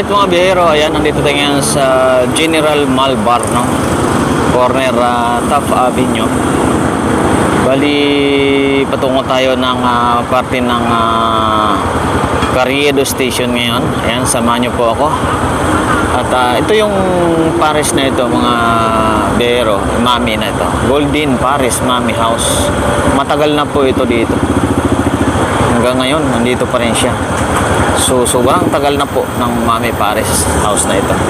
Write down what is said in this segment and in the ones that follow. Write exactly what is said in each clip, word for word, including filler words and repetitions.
Right mga biyahero, ayan, nandito tayo ngayon sa General Malbar, no? Corner uh, Taft Avenue. Bali, patungo tayo ng uh, parte ng uh, Carriedo Station ngayon. Ayan, samahan nyo po ako. At uh, ito yung Paris na ito, mga biyahero, Mami na ito. Golden Paris Mami House. Matagal na po ito dito. Hanggang ngayon, nandito pa rin siya. So, sobrang tagal na po ng Mami Paris house na ito.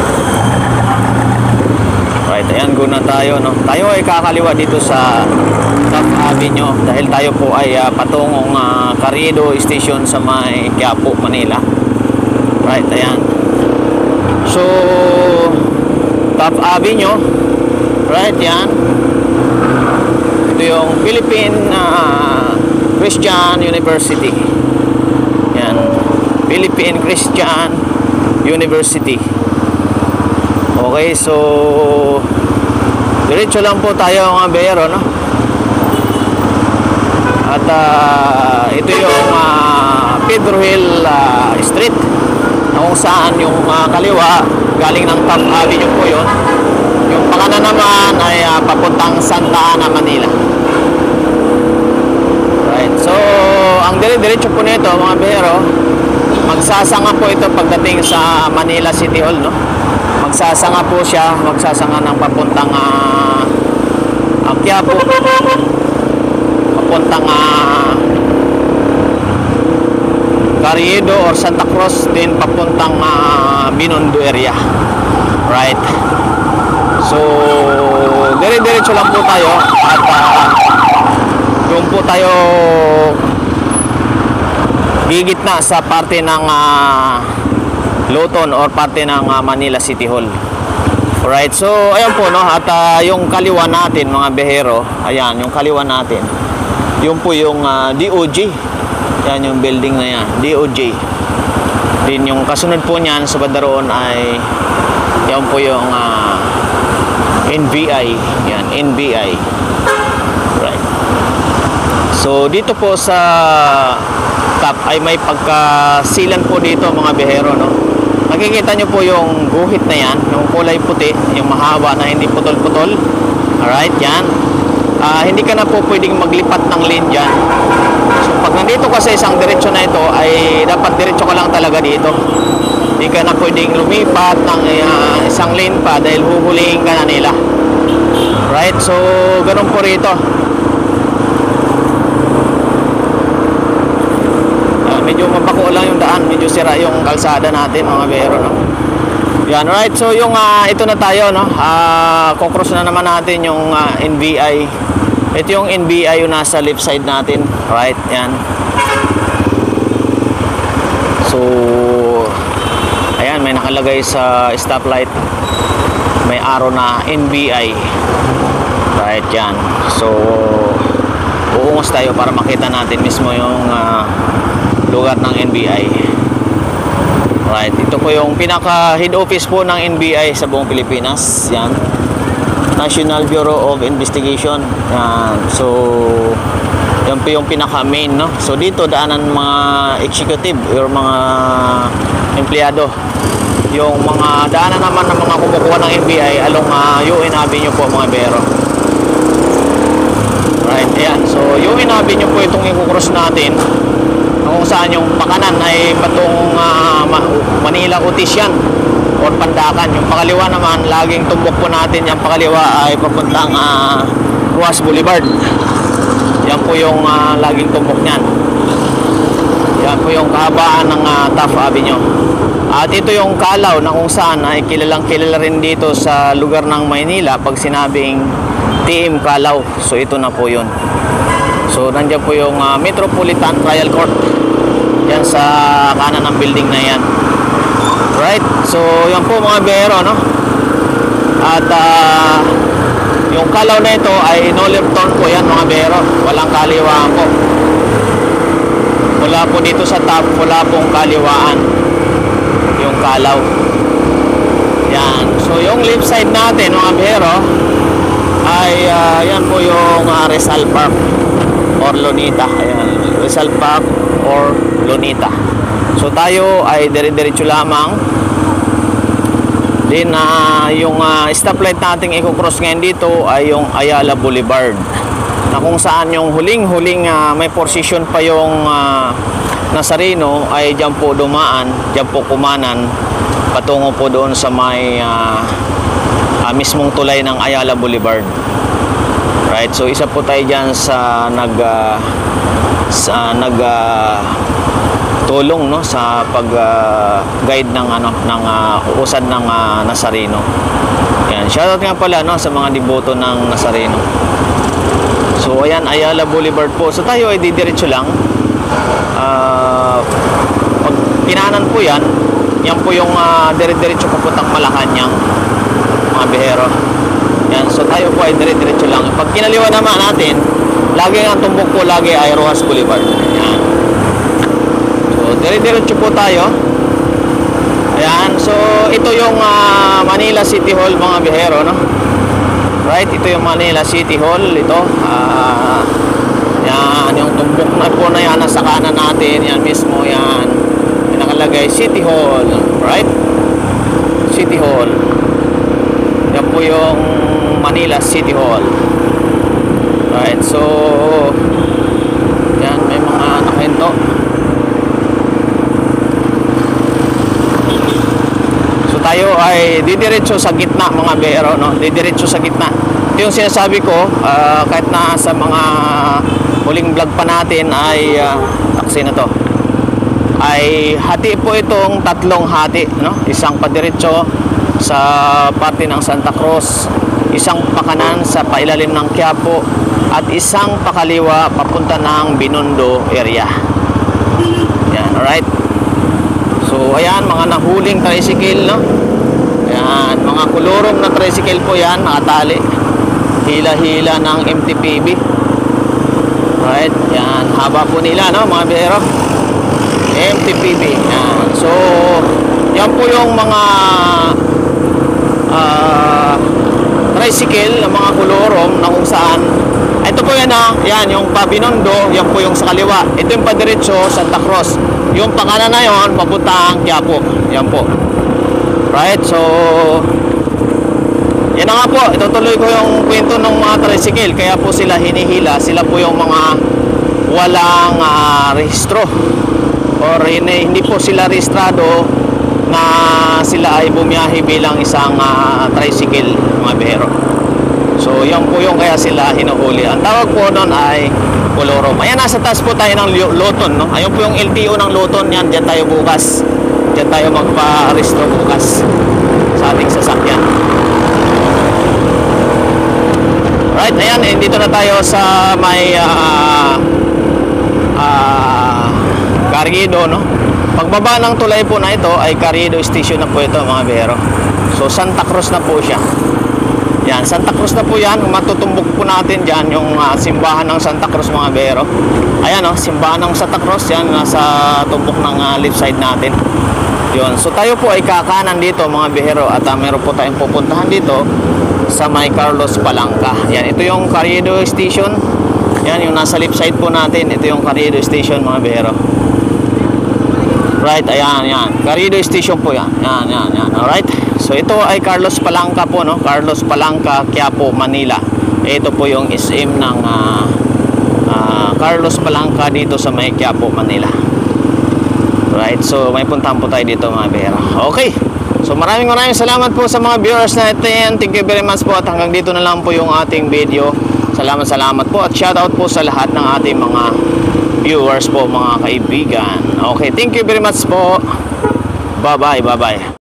Right, ayan, go na tayo, no? Tayo ay kakaliwa dito sa Taft Avenue dahil tayo po ay uh, patungong uh, Carriedo Station sa may Quiapo, Manila. Right, ayan. So, Taft Avenue. Right, yan. Ito yung Philippine uh, Christian University. Yan. Philippine Christian University. Okay, so diretso lang po tayo mga biyahero, no? At uh, ito yung uh, Pedro Hill uh, Street, na kung saan yung uh, kaliwa galing ng Taft Avenue po yun. Yung pakanan naman ay uh, papuntang Santa Ana, Manila. Right, so ang dire-diretso po nito mga biyahero, magsasanga po ito pagdating sa Manila City Hall, no? Magsasanga po siya, magsasanga ng papuntang uh, Quiapo, papuntang uh, Carriedo or Santa Cruz, din papuntang uh, Binondo area. Right? So, dire-diretso lang po tayo at uh, doon po tayo gigit na sa parte ng uh, Loton or parte ng uh, Manila City Hall. Alright, so ayan po, no? At uh, yung kaliwa natin mga biyahero, ayan, yung kaliwa natin, yun po yung uh, D O J. Yan yung building na yan, D O J. Din yung kasunod po niyan sa bandaroon ay yan po yung uh, N B I. Yan, N B I. Right. So dito po sa top ay may pagkasilan po dito mga biyahero, no? Nakikita nyo po yung guhit na yan, yung kulay puti, yung mahaba na hindi putol-putol. Alright, yan. Uh, hindi ka na po pwedeng maglipat ng lane dyan. So pag nandito ka sa isang diretsyo na ito, ay dapat diretsyo ka lang talaga dito. Hindi ka na pwedeng lumipat ng uh, isang lane pa dahil huhulihin ka na nila. Right, so ganun po rito. Medyo mapako lang yung daan, medyo sira yung kalsada natin mga biyahero, no? Yan, right, so yung uh, ito na tayo, no? Uh, kukross na naman natin yung uh, N B I. Ito yung N B I yung nasa left side natin. Right, yan. So ayan, may nakalagay sa stoplight, may arrow na N B I. Right, yan. So uungos tayo para makita natin mismo yung uh, lugar ng N B I. Right, ito po yung pinaka head office po ng N B I sa buong Pilipinas. Yan, National Bureau of Investigation. Yan. So yan po yung pinaka main, no? So dito daanan mga executive or mga empleyado. Yung mga daanan naman ng mga kumukuha ng N B I along uh, U N Avenue po mga biyahero. Right, ayan. So U N Avenue po itong i-cross natin, kung saan yung pakanan ay patong uh, Manila Otis yan or Pandakan. Yung pakaliwa naman, laging tumbok po natin yung pakaliwa ay papuntang uh, Ruas Boulevard. Yan po yung uh, laging tumbok nyan. Yan po yung kahabaan ng uh, Taft Avenue. At ito yung Kalaw na kung saan ay kilalang kilala rin dito sa lugar ng Maynila pag sinabing T M Kalaw. So ito na po yun. So nandiyan po yung uh, Metropolitan Trial Court. Yan sa kanan ng building na yan. Right, so yan po mga biyahero, no? At uh, yung Kalaw na ito ay no left turn po yan mga biyahero. Walang kaliwaan po. Wala po dito sa top, wala pong kaliwaan yung Kalaw. Yan, so yung left side natin mga biyahero ay uh, yan po yung uh, Rizal Park or Lunita. Ayan, Rizal Park or Lunita. So tayo ay dire-diretso lamang Then uh, yung uh, stoplight nating i-cross ngayon dito ay yung Ayala Boulevard, na kung saan yung huling-huling uh, may position pa yung uh, Nazareno ay dyan po dumaan, dyan po kumanan patungo po doon sa may uh, uh, mismong tulay ng Ayala Boulevard. Right, so isa po tayo dyan sa nag uh, sa nag uh, tulong no sa pag uh, guide ng ano ng uh, usad ng uh, Nazareno. Yan, shoutout nga pala no sa mga deboto ng Nazareno. So ayan, Ayala Boulevard po. So tayo ay didiretso lang. Uh, pag kinanan po yan, yan po yung uh, dire-diretso papuntang Malacanang, mga bihero. Yan, so tayo po ay dire-diretso lang. Pag kinaliwa naman natin, lagi ang tumbok po lagi ay Rojas Boulevard. Yan. So dire-diretso po tayo. Ayan, so ito yung uh, Manila City Hall, mga bihero, no? Right, ito yung Manila City Hall. Ito uh, yan, yung tumbok na po na yan nasa kanan natin, yan mismo, yan yung nakalagay City Hall, right? City Hall, yan po yung Manila City Hall. Right, so yan, may mga nakahinto. So tayo ay didiretso sa gitna, mga bihero, no? Didiretso sa gitna. Ito yung sinasabi ko, uh, kahit na sa mga huling vlog pa natin ay uh, taksi na to, ay hati po itong tatlong hati, no? Isang padiretso sa parte ng Santa Cruz, isang pakanan sa pailalim ng Quiapo, at isang pakaliwa papunta ng Binondo area. Yan, alright. So ayan, mga nahuling tricycle, no? Ayan, mga kulurong na tricycle po yan, nakatali, hila-hila ng M T P B. Right, yan, haba po nila, no, mga bihero. M T P B. Yan. So, yan po yung mga uh, tricycle, mga kulurong na kung saan. Ito po yan, ha. Yan, yung Pabinondo, yan po yung sa kaliwa. Ito yung padiretso, Santa Cruz. Yung pakanan na yon, papuntang Quiapo. Yan po. Right, so yan na nga po, itutuloy ko yung kwento ng mga tricycle. Kaya po sila hinihila. Sila po yung mga walang uh, rehistro, or hindi, hindi po sila rehistrado na sila ay bumiyahe bilang isang uh, tricycle, mga bihero. So yan po yung kaya sila hinuhuli. Ang tawag po nun ay kolorom. Ayan, nasa taas po tayo ng Luton, no? Ayun po yung L T O ng Luton. Yan, dyan tayo bukas. Dyan tayo magpa-rehistro bukas sa ating sasakyan. Right, ayan, eh, dito na tayo sa may uh, uh, Carriedo, no? Pagbaba ng tulay po na ito ay Carriedo Station na po ito, mga bihero. So Santa Cruz na po siya. Yan, Santa Cruz na po yan. Matutumbok po natin dyan yung uh, simbahan ng Santa Cruz, mga bihero. Ayan, oh, simbahan ng Santa Cruz, yan, nasa tumbok ng uh, left side natin. Yun, so tayo po ay kakanan dito, mga bihero, at uh, meron po tayong pupuntahan dito sa may Carlos Palanca. Yan, ito yung Carriedo Station. Yan, yung nasa left side po natin. Ito yung Carriedo Station, mga bihero. Right, ayan, yan. Carriedo Station po yan. Yan, yan, yan. Alright. So ito ay Carlos Palanca po, no? Carlos Palanca, Quiapo, Manila. Ito po yung S M ng uh, uh, Carlos Palanca dito sa may Quiapo, Manila. Right, so may puntahan po tayo dito, mga bihero. Okay. So maraming maraming salamat po sa mga viewers natin. Thank you very much po, at hanggang dito na lang po yung ating video. Salamat, salamat po, at shoutout po sa lahat ng ating mga viewers po, mga kaibigan. Okay, thank you very much po. Bye bye, bye bye.